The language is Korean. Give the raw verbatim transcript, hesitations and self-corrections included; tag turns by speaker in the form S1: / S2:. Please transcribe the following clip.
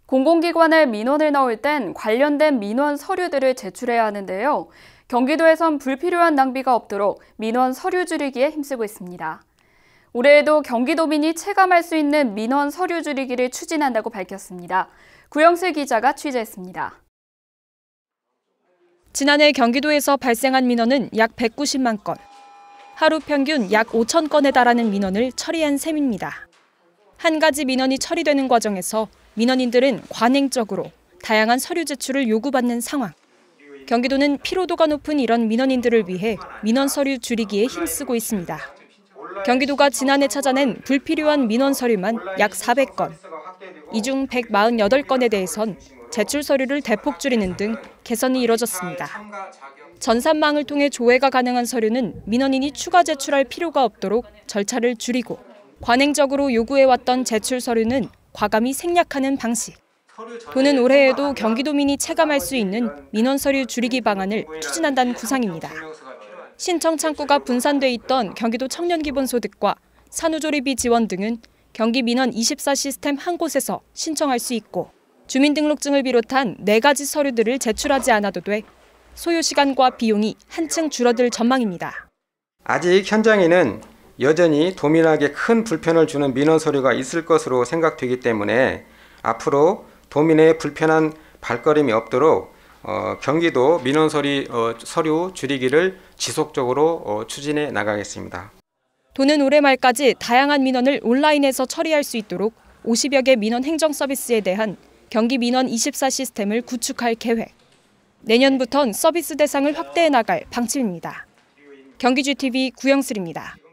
S1: 공공기관에 민원을 넣을 땐 관련된 민원 서류들을 제출해야 하는데요. 경기도에선 불필요한 낭비가 없도록 민원 서류 줄이기에 힘쓰고 있습니다. 올해에도 경기도민이 체감할 수 있는 민원 서류 줄이기를 추진한다고 밝혔습니다. 구영슬 기자가 취재했습니다.
S2: 지난해 경기도에서 발생한 민원은 약 백구십만 건. 하루 평균 약 오천 건에 달하는 민원을 처리한 셈입니다. 한 가지 민원이 처리되는 과정에서 민원인들은 관행적으로 다양한 서류 제출을 요구받는 상황. 경기도는 피로도가 높은 이런 민원인들을 위해 민원 서류 줄이기에 힘쓰고 있습니다. 경기도가 지난해 찾아낸 불필요한 민원 서류만 약 사백 건. 이 중 백사십팔 건에 대해선 제출 서류를 대폭 줄이는 등 개선이 이뤄졌습니다. 전산망을 통해 조회가 가능한 서류는 민원인이 추가 제출할 필요가 없도록 절차를 줄이고 관행적으로 요구해왔던 제출 서류는 과감히 생략하는 방식. 도는 올해에도 경기도민이 체감할 수 있는 민원 서류 줄이기 방안을 추진한다는 구상입니다. 신청 창구가 분산돼 있던 경기도 청년기본소득과 산후조리비 지원 등은 경기민원 이십사 시스템 한 곳에서 신청할 수 있고 주민등록증을 비롯한 네 가지 서류들을 제출하지 않아도 돼 소요 시간과 비용이 한층 줄어들 전망입니다.
S3: 아직 현장에는 여전히 도민에게 큰 불편을 주는 민원 서류가 있을 것으로 생각되기 때문에 앞으로 도민의 불편한 발걸음이 없도록 어, 경기도 민원 서류, 어, 서류 줄이기를 지속적으로 어, 추진해 나가겠습니다.
S2: 도는 올해 말까지 다양한 민원을 온라인에서 처리할 수 있도록 오십여 개 민원 행정 서비스에 대한 경기민원 이십사 시스템을 구축할 계획. 내년부턴 서비스 대상을 확대해 나갈 방침입니다. 경기지티비 구영슬입니다.